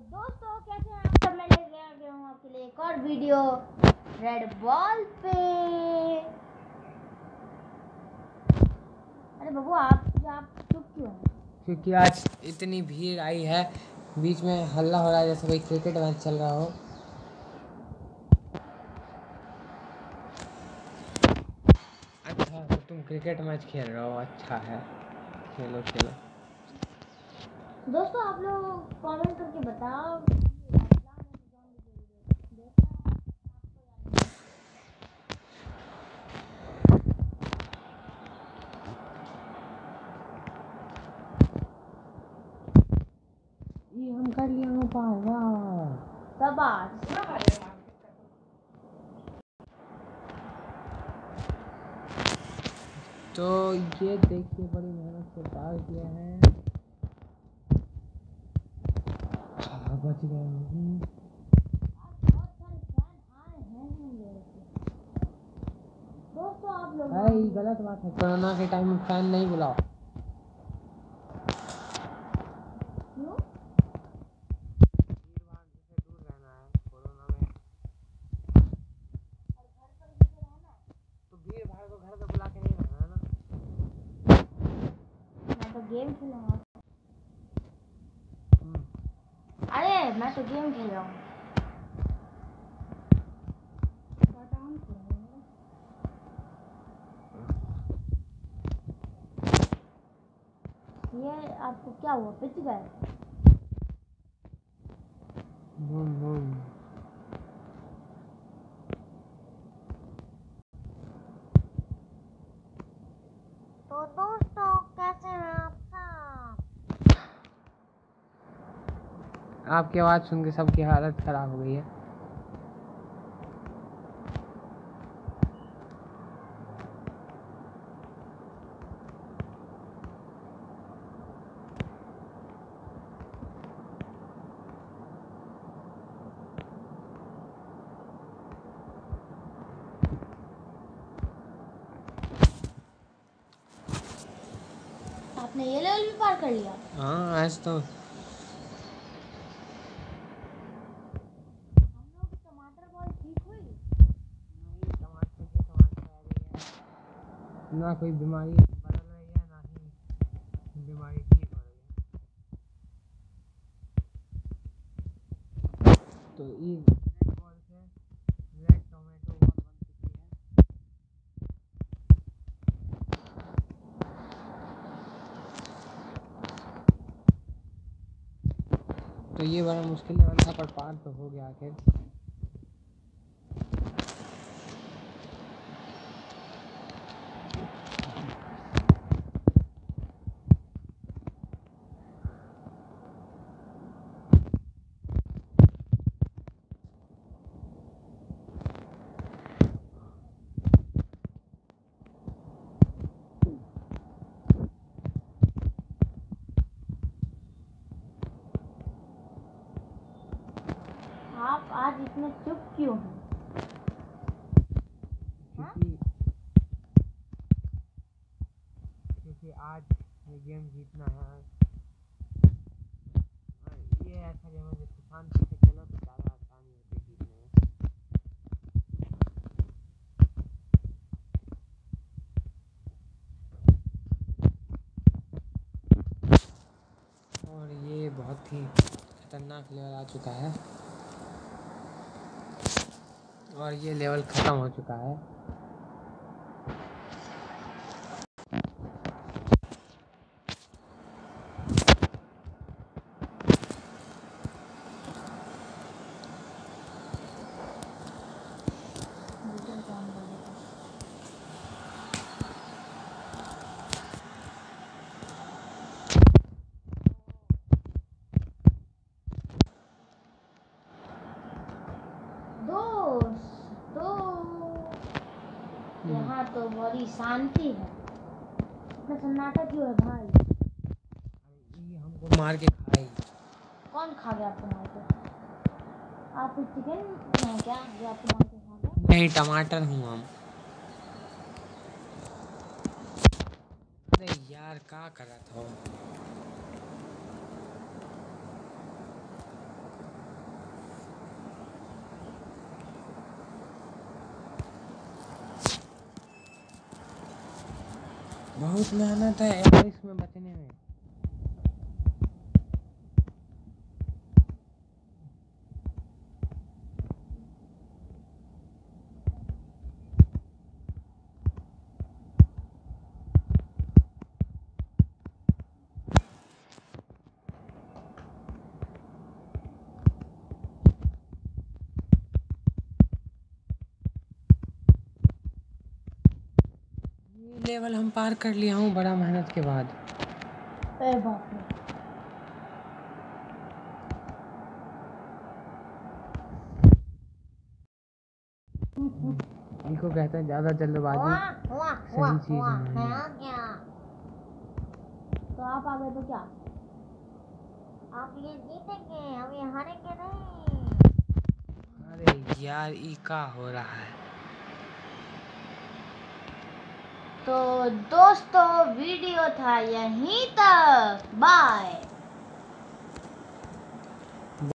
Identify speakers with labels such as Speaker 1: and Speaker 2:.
Speaker 1: दोस्तों कैसे हैं आप सब। मैं लेके आ गया हूँ आपके लिए एक और वीडियो रेड बॉल पे। अरे बाबू आप चुप क्यों हैं?
Speaker 2: क्योंकि आज इतनी भीड़ आई है, बीच में हल्ला हो रहा है जैसे कोई क्रिकेट मैच चल रहा हो। अच्छा तो तुम क्रिकेट मैच खेल रहे हो, अच्छा है, खेलो खेलो।
Speaker 1: दोस्तों आप लोग कमेंट करके बताओ
Speaker 2: ये हम कर लिया हूँ पार। वाह
Speaker 1: तब आज
Speaker 2: तो ये देखिए बड़ी मेहनत से पार किया है। बच गए हूँ।
Speaker 1: बहुत सारे फैन आए हैं दोस्तों आप लोग
Speaker 2: ये गलत बात है, कोरोना के टाइम में फैन नहीं बुलाओ।
Speaker 1: क्यों?
Speaker 2: भीड़ भाड़ से दूर रहना है कोरोना में।
Speaker 1: और घर पर भी तो रहना है।
Speaker 2: तो भीड़ भाड़ को घर पे बुला के नहीं रहना है ना।
Speaker 1: मैं तो गेम खेलूंगा। अरे मैं तो गेम खेल रहा हूँ। ये आपको क्या हुआ, पिच गए? तो दोस्तों कैसे हैं आप सब?
Speaker 2: आपकी आवाज़ सुन के सबकी हालत खराब हो गई है।
Speaker 1: आपने ये लेवल भी पार कर लिया?
Speaker 2: हाँ आज तो
Speaker 1: हम लोग की टमाटर बॉल ठीक हुई?
Speaker 2: टमाटर आ रही है, ना कोई बीमारी बदल रही है, ना ही बीमारी ठीक हो रही है। तो ये रेड बॉल से रेड टोमेटो बॉल बन चुकी है। तो ये बड़ा मुश्किल लेवल था पर पार तो हो गया आखिर।
Speaker 1: आप आज इतने चुप क्यों हैं?
Speaker 2: क्योंकि आज ये गेम जीतना है। ये ऐसा गेम है जिसको शांति से खेलो तो ज़्यादा आसानी होती है जीतने में। और ये बहुत ही खतरनाक लेवल आ चुका है और ये लेवल ख़त्म हो चुका है।
Speaker 1: यहाँ तो बड़ी शांति है, इतना सन्नाटा क्यों है भाई?
Speaker 2: ये हमको मार के खाई।
Speaker 1: कौन खा गया आपको मार के? आप चिकन हैं क्या जो आपको मार के खा गया?
Speaker 2: नहीं टमाटर हूँ हम। अरे यार क्या कर रहा था? बहुत मेहनत है यार इसमें बचने में। लेवल हम पार कर लिया हूँ बड़ा मेहनत के बाद।
Speaker 1: अरे बाप रे।
Speaker 2: इनको कहते हैं ज्यादा जल्दबाजी सही चीज नहीं है।
Speaker 1: तो आप आ गए तो क्या, आप ये जीतेंगे, हम ये हारेंगे नहीं।
Speaker 2: अरे यार ये क्या हो रहा है।
Speaker 1: तो दोस्तों वीडियो था यहीं तक, बाय।